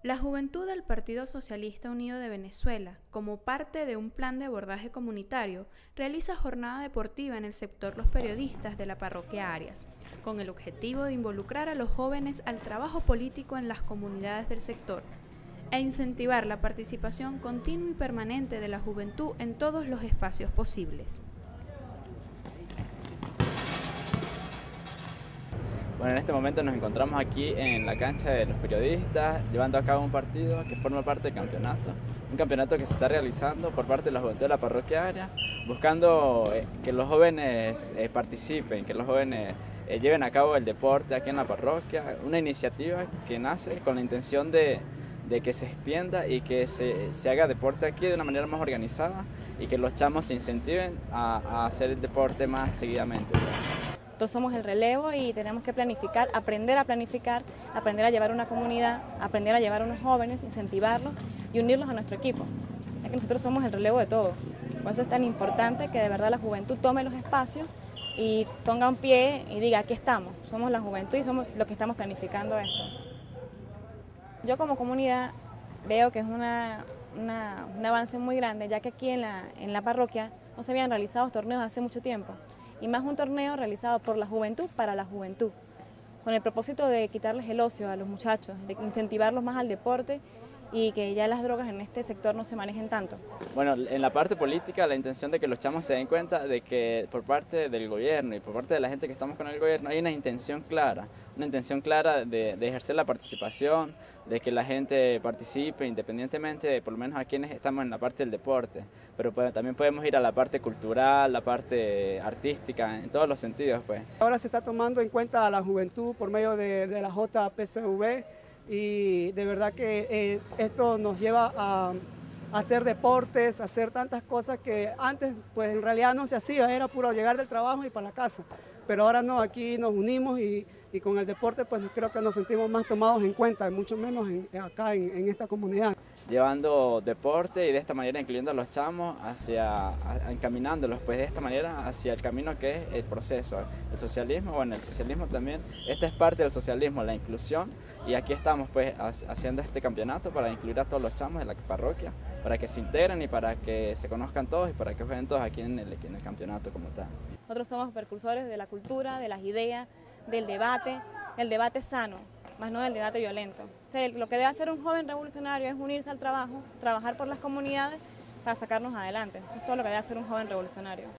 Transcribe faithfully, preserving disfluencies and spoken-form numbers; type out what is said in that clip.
La juventud del Partido Socialista Unido de Venezuela, como parte de un plan de abordaje comunitario, realiza jornada deportiva en el sector Los Periodistas de la Parroquia Arias, con el objetivo de involucrar a los jóvenes al trabajo político en las comunidades del sector e incentivar la participación continua y permanente de la juventud en todos los espacios posibles. Bueno, en este momento nos encontramos aquí en la cancha de Los Periodistas, llevando a cabo un partido que forma parte del campeonato. Un campeonato que se está realizando por parte de la juventud de la Parroquia Arias, buscando que los jóvenes eh, participen, que los jóvenes eh, lleven a cabo el deporte aquí en la parroquia. Una iniciativa que nace con la intención de, de que se extienda y que se, se haga deporte aquí de una manera más organizada y que los chamos se incentiven a, a hacer el deporte más seguidamente. Nosotros somos el relevo y tenemos que planificar, aprender a planificar, aprender a llevar una comunidad, aprender a llevar a unos jóvenes, incentivarlos y unirlos a nuestro equipo, ya que nosotros somos el relevo de todo. Por eso es tan importante que de verdad la juventud tome los espacios y ponga un pie y diga, aquí estamos, somos la juventud y somos los que estamos planificando esto. Yo como comunidad veo que es una, una, un avance muy grande, ya que aquí en la, en la parroquia no se habían realizado torneos hace mucho tiempo. Y más un torneo realizado por la juventud para la juventud, con el propósito de quitarles el ocio a los muchachos, de incentivarlos más al deporte y que ya las drogas en este sector no se manejen tanto. Bueno, en la parte política, la intención de que los chamos se den cuenta de que por parte del gobierno y por parte de la gente que estamos con el gobierno hay una intención clara, una intención clara de, de ejercer la participación, de que la gente participe independientemente de por lo menos a quienes estamos en la parte del deporte, pero pues, también podemos ir a la parte cultural, la parte artística, en todos los sentidos, pues. Ahora se está tomando en cuenta a la juventud por medio de, de la J P C V y de verdad que eh, esto nos lleva a, a hacer deportes, a hacer tantas cosas que antes pues en realidad no se hacía, era puro llegar del trabajo y para la casa, pero ahora no, aquí nos unimos y, y con el deporte pues creo que nos sentimos más tomados en cuenta, mucho menos en, acá en, en esta comunidad. Llevando deporte y de esta manera incluyendo a los chamos, hacia, a, encaminándolos pues de esta manera hacia el camino que es el proceso. El socialismo, bueno, el socialismo también, esta es parte del socialismo, la inclusión, y aquí estamos pues haciendo este campeonato para incluir a todos los chamos de la parroquia, para que se integren y para que se conozcan todos y para que jueguen todos aquí en el, en el campeonato como tal. Nosotros somos precursores de la cultura, de las ideas, del debate, del debate sano, más no del debate violento. O sea, lo que debe hacer un joven revolucionario es unirse al trabajo, trabajar por las comunidades para sacarnos adelante. Eso es todo lo que debe hacer un joven revolucionario.